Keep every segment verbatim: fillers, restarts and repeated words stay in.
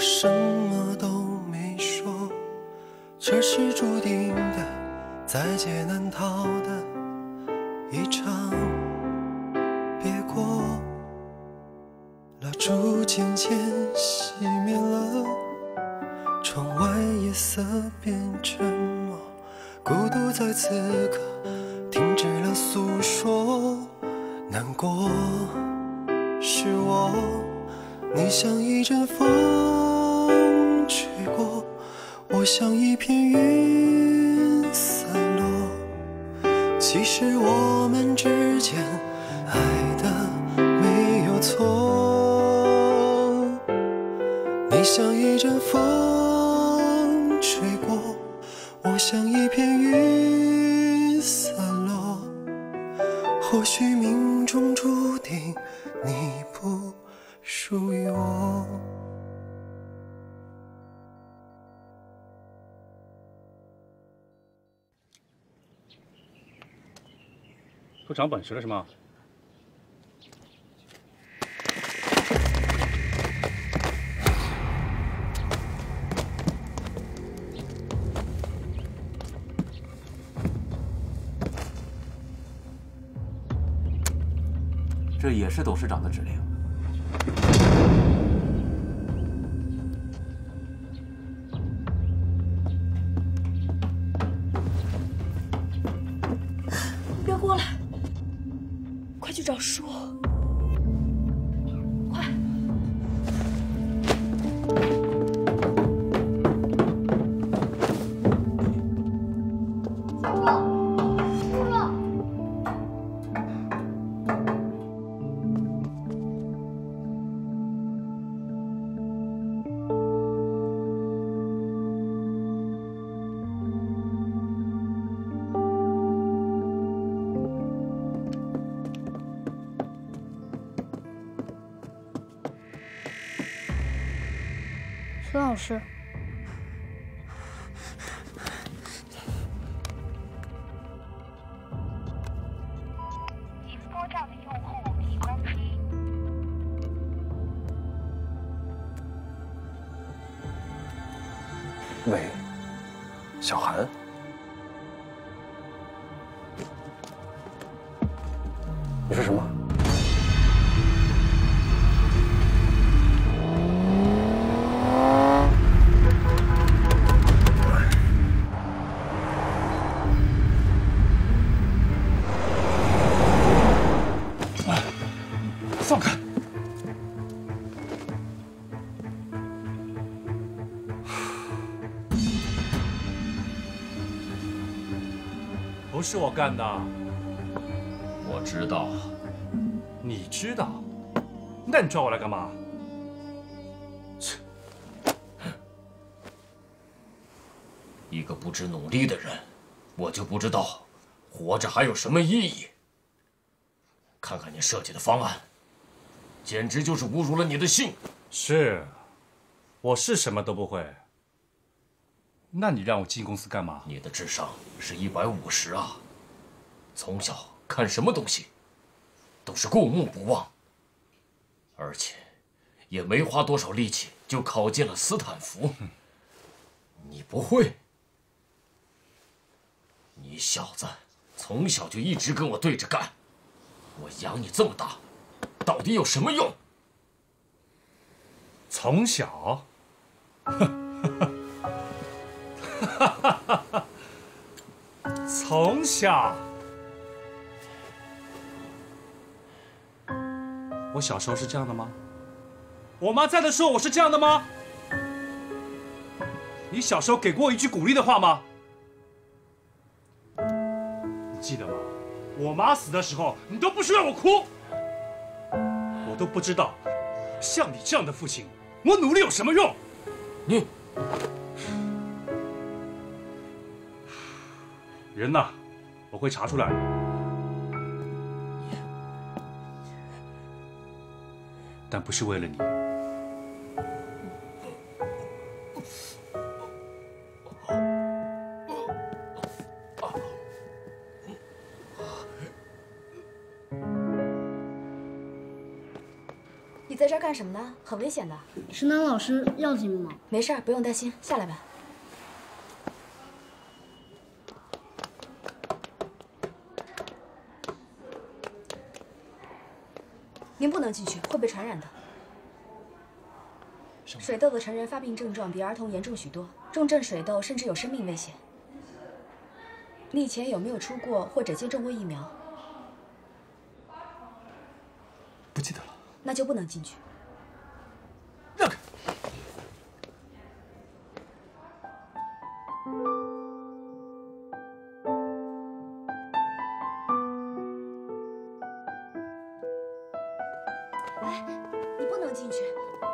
什么都没说，这是注定的，在劫难逃的一场别过。蜡烛渐渐熄灭了，窗外夜色变沉默，孤独在此刻停止了诉说。难过是我，你像一阵风吹过，我像一片云散落。其实我们之间爱的没有错，你像一阵风吹过，我像一片云散落。或许命中注定你不属于我。 都长本事了是吗？ 这也是董事长的指令。 你别过来，快去找叔，快！ 孙老师， 已拨叫的用户已关机。 喂，小韩，你说什么？ 放开！不是我干的。 我知道。 你知道？那你抓我来干嘛？ 切！一个不知努力的人，我就不知道活着还有什么意义。看看你设计的方案。简直就是侮辱了你的姓。 是，我是什么都不会。那你让我进公司干嘛？ 你的智商是一百五十啊！从小看什么东西，都是过目不忘，而且也没花多少力气就考进了斯坦福。你不会？你小子从小就一直跟我对着干，我养你这么大。到底有什么用？ 从小，从小，我小时候是这样的吗？我妈在的时候我是这样的吗？你小时候给过我一句鼓励的话吗？你记得吗？我妈死的时候，你都不许让我哭。我都不知道，像你这样的父亲，我努力有什么用？ 你人呐，我会查出来的。但不是为了你。 你在这儿干什么呢？很危险的。 石楠老师要紧吗？ 没事儿，不用担心，下来吧。您不能进去，会被传染的。水痘的成人发病症状比儿童严重许多，重症水痘甚至有生命危险。你以前有没有出过或者接种过疫苗？ 不记得了。 那就不能进去。 让开！ 哎，你不能进去。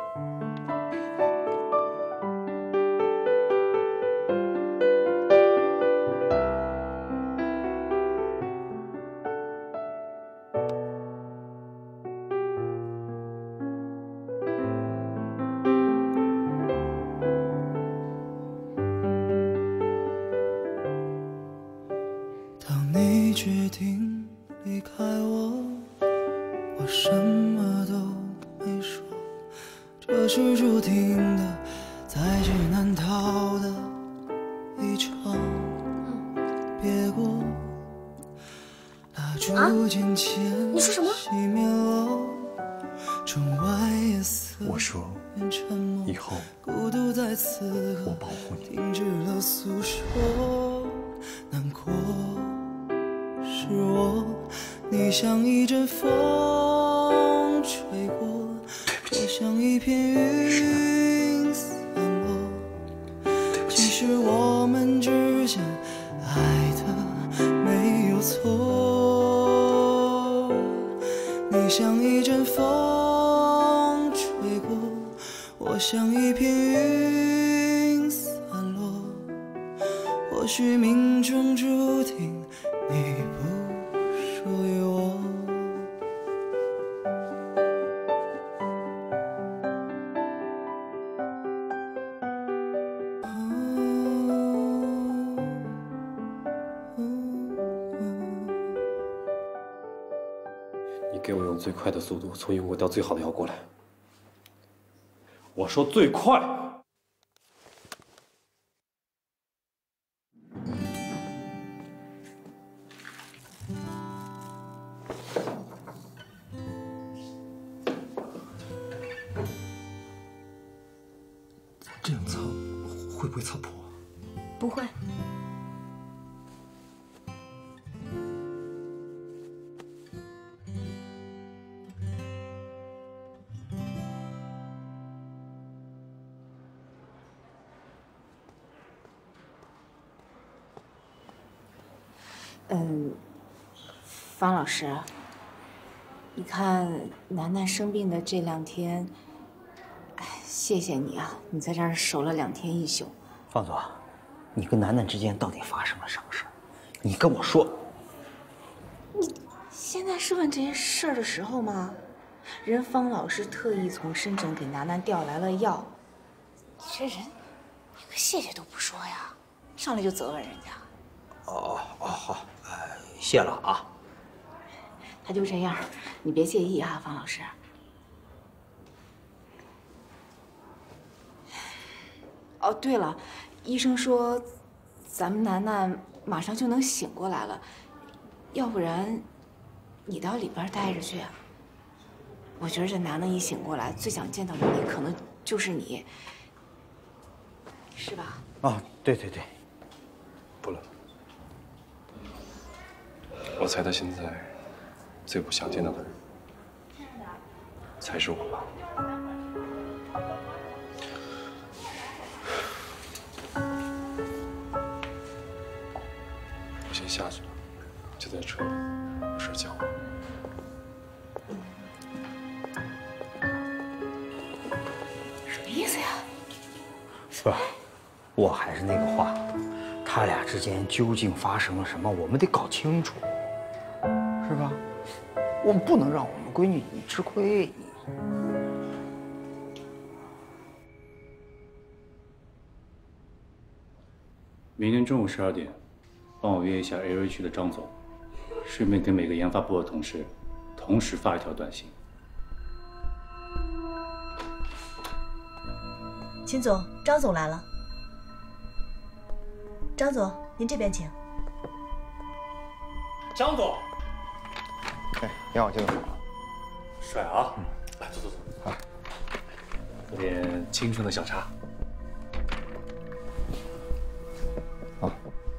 当你决定离开我，我什么都没说，这是注定的，在劫难逃的一场别过。蜡烛渐渐熄灭了，窗外夜色我说变沉默， 以后孤独在此刻我保护你。 停止了诉说，难过是我，你像一阵风吹过，我像一片云散落。其实我们之间爱的没有错，你像一阵风吹过，我像一片云散落。或许命中注定你不属于我。 你给我用最快的速度从英国调最好的药过来。我说最快。 这样擦会不会擦破？ 不会。 嗯，方老师，你看楠楠生病的这两天，哎，谢谢你啊，你在这儿守了两天一宿。 方总，你跟楠楠之间到底发生了什么事儿？你跟我说。 你现在是问这些事儿的时候吗？人方老师特意从深圳给楠楠调来了药，你这人，你个谢谢都不说呀，上来就责问人家。 哦哦好，哎，谢了啊。 他就这样，你别介意啊，方老师。哦，对了，医生说咱们楠楠马上就能醒过来了，要不然你到里边待着去。我觉得这楠楠一醒过来，最想见到的你可能就是你，是吧？ 啊，对对对。 不了。我猜他现在最不想见到的人，才是我吧。我先下去了，就在车里，有事叫我。 什么意思呀？ 不是，我还是那个话，他俩之间究竟发生了什么，我们得搞清楚。是吧？我们不能让我们闺女你吃亏。 明天中午十二点，帮我约一下 L H 的张总，顺便给每个研发部的同事同时发一条短信。 秦总，张总来了。张总，您这边请。 张总， 哎，你好，金总。 帅啊！嗯、来，坐坐坐。好，喝点清纯的小茶。 好。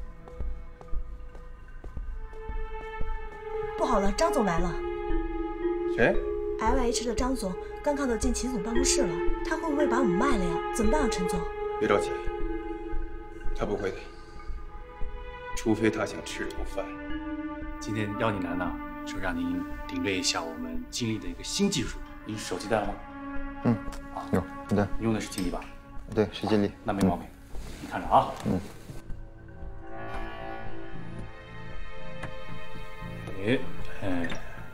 不好了，张总来了。 谁 ？L H 的张总刚看到进秦总办公室了，他会不会把我们卖了呀？怎么办啊，陈总？ 别着急，他不会的，除非他想吃这口饭。 今天邀您来呢，是让您领略一下我们金立的一个新技术。您手机带了吗？ 嗯，有，你带。 你用的是金立吧？ 对，是金立。 那没毛病。你看着啊。 嗯。 哎，哎。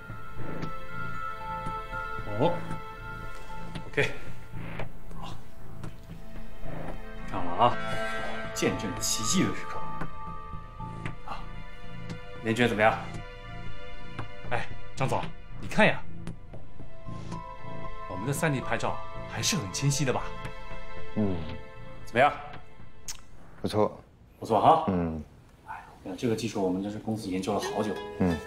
哦。OK。好。看好了啊，见证奇迹的时刻。好，您觉得怎么样？哎，张总，你看呀，我们的三 D 拍照还是很清晰的吧？ 嗯， 怎么样？ 不错， 不错哈。 嗯， 哎，这个技术我们这是公司研究了好久。 嗯。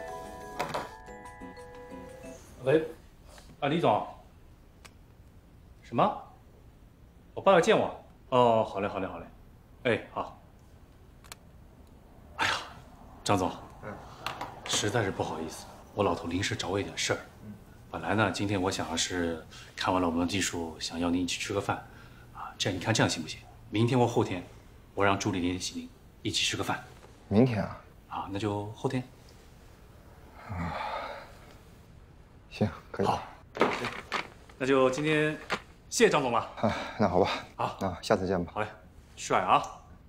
喂，啊，李总。什么？我爸要见我。哦，好嘞，好嘞，好嘞。哎，好。哎呀，张总。嗯。实在是不好意思，我老头临时找我一点事儿。本来呢，今天我想要是看完了我们的技术，想要您一起吃个饭，啊，这样你看这样行不行？明天或后天，我让助理联系您，一起吃个饭。 明天啊？ 啊，那就后天。 啊，行，可以。 好，那就今天谢谢张总了。 啊，那好吧。 好， 那下次见吧。 好嘞，帅啊！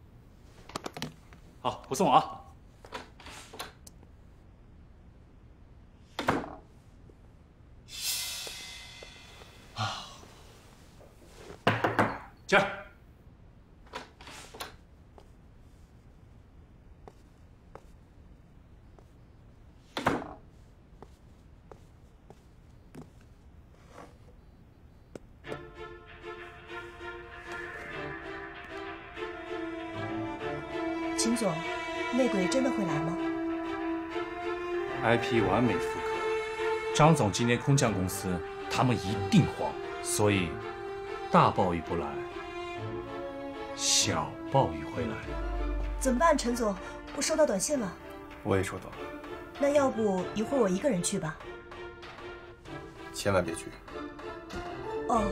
好，不送啊。进来。 秦总，内鬼真的会来吗 ？I P 完美复刻。张总今天空降公司，他们一定慌，所以大暴雨不来。小暴雨会来， 怎么办？陈总，我收到短信了。 我也收到了。 那要不一会儿我一个人去吧？ 千万别去。 哦。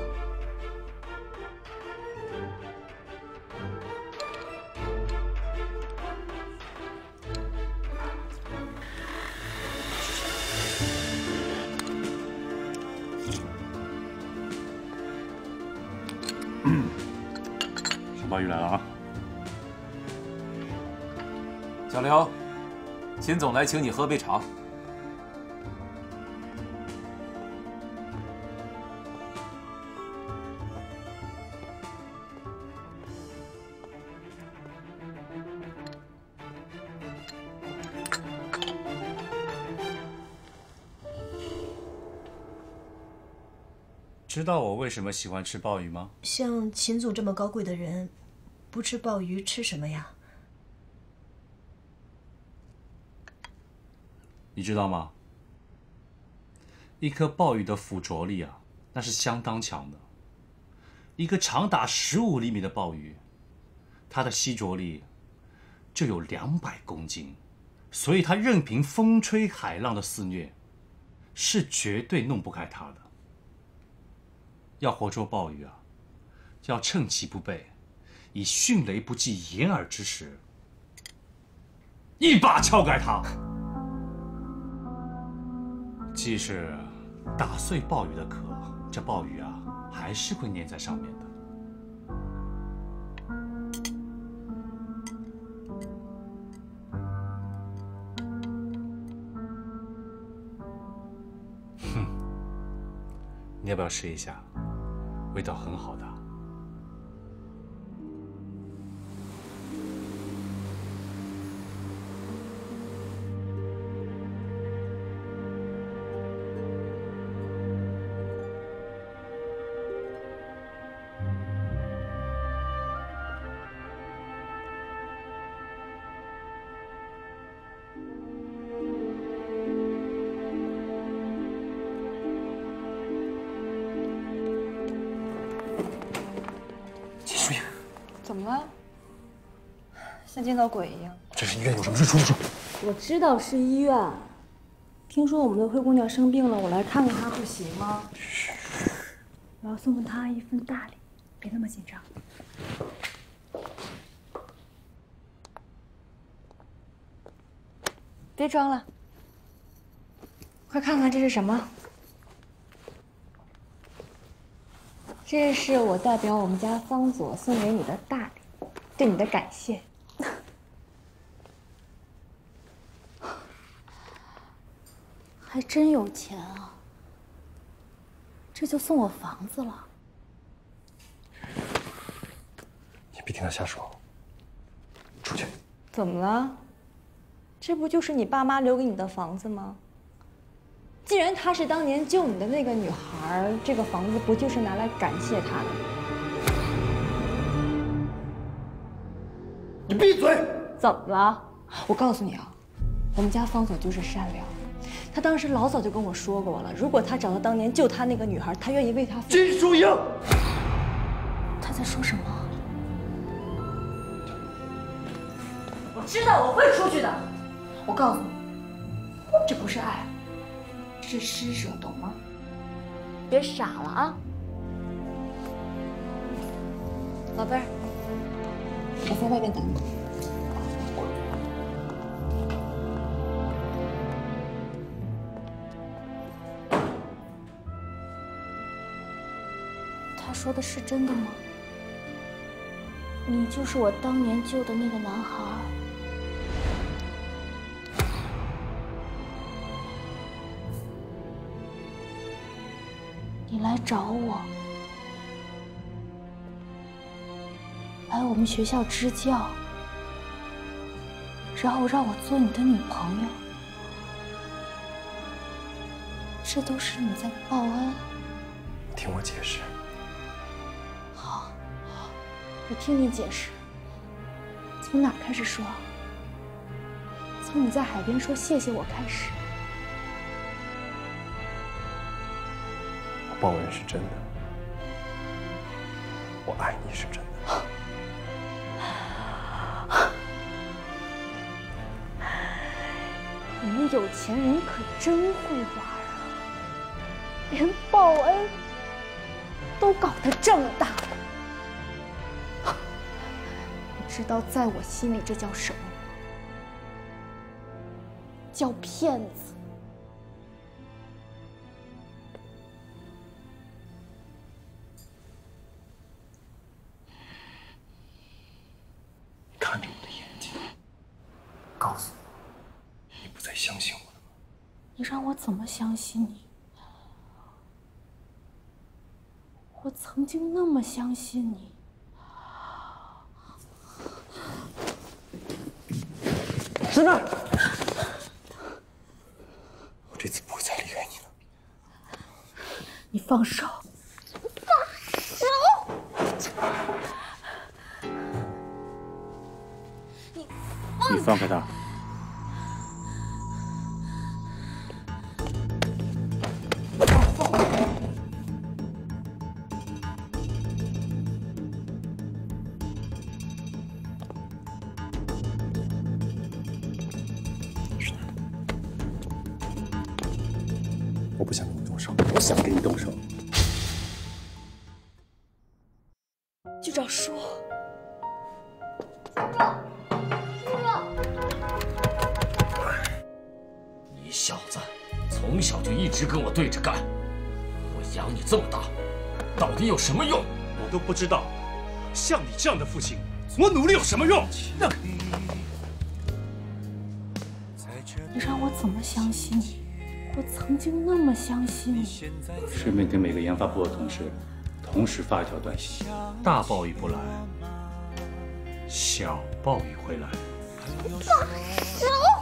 暴雨来了啊！ 小刘，秦总来请你喝杯茶。 知道我为什么喜欢吃鲍鱼吗？ 像秦总这么高贵的人，不吃鲍鱼吃什么呀？ 你知道吗？一颗鲍鱼的附着力啊，那是相当强的。一个长达十五厘米的鲍鱼，它的吸着力就有两百公斤，所以它任凭风吹海浪的肆虐，是绝对弄不开它的。要活捉鲍鱼啊，要趁其不备，以迅雷不及掩耳之势，一把敲开它。即使打碎鲍鱼的壳，这鲍鱼啊还是会粘在上面的。哼，你要不要试一下？味道很好的。 么？像见到鬼一样。 这是医院，有什么事说说。 我知道是医院。听说我们的灰姑娘生病了，我来看看她不行吗？我要送给她一份大礼，别那么紧张。 别装了，快看看这是什么？这是我代表我们家方佐送给你的大礼，对你的感谢。 还真有钱啊！这就送我房子了。 你别听他瞎说。出去。 怎么了？这不就是你爸妈留给你的房子吗？既然她是当年救你的那个女孩，这个房子不就是拿来感谢她的？ 你闭嘴！ 怎么了？我告诉你啊，我们家方佐就是善良。他当时老早就跟我说过了，如果他找到当年救他那个女孩，他愿意为她。 金淑英， 他在说什么？ 我知道我会出去的。我告诉你，这不是爱，是施舍，懂吗？别傻了啊，宝贝儿，我在外面等你。 他说的是真的吗？你就是我当年救的那个男孩。你来找我，来我们学校支教，然后让我做你的女朋友，这都是你在报恩。 听我解释。 好，我听你解释。从哪儿开始说？从你在海边说谢谢我开始。 报恩是真的，我爱你是真的。 你们有钱人可真会玩啊，连报恩都搞得这么大。你知道在我心里这叫什么吗？叫骗子。 看着我的眼睛，告诉我，你不再相信我了吗？ 你让我怎么相信你？我曾经那么相信你。 师妹， 我这次不会再离开你了。 你放手！放手！ 你放开他！ 我不想跟你动手， 我想跟你动手。 局长说。 你小子从小就一直跟我对着干，我养你这么大，到底有什么用？ 我都不知道，像你这样的父亲，我努力有什么用？ 你让我怎么相信你？我曾经那么相信你。 顺便给每个研发部的同事同时发一条短信： 大暴雨不来，小暴雨会来。 放手！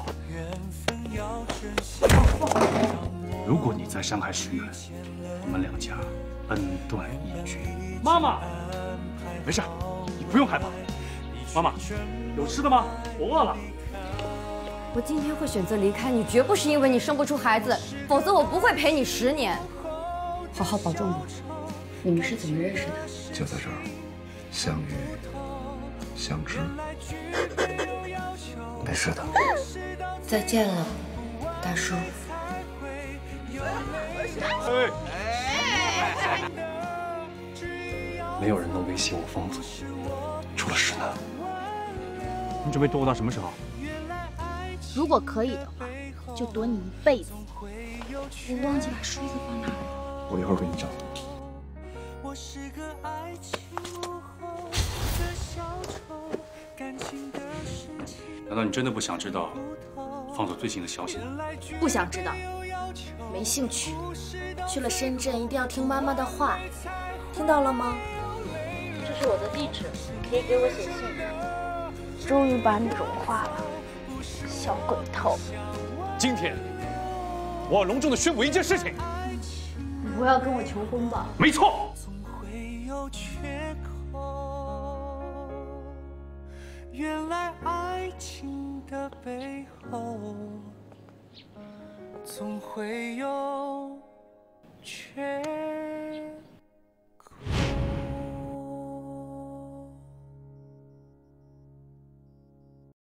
如果你再伤害石远，我们两家恩断义绝。妈妈，没事，你不用害怕。妈妈，有吃的吗？我饿了。 我今天会选择离开你，绝不是因为你生不出孩子，否则我不会陪你十年。好好保重吧。 你们是怎么认识的？ 就在这儿相遇， 相知。没事的。 再见了，大叔。 没有人能维系我风族，除了石楠。 你准备躲我到什么时候？ 如果可以的话，就躲你一辈子。我忘记把梳子放哪儿了。 我一会儿给你找。 难道你真的不想知道放走最新的消息吗？ 不想知道，没兴趣。去了深圳一定要听妈妈的话，听到了吗？ 这是我的地址，可以给我写信。终于把你融化了，小鬼头。 今天，我要隆重的宣布一件事情。 你不要跟我求婚吧？ 没错。 原来爱情的背后，总会有缺口。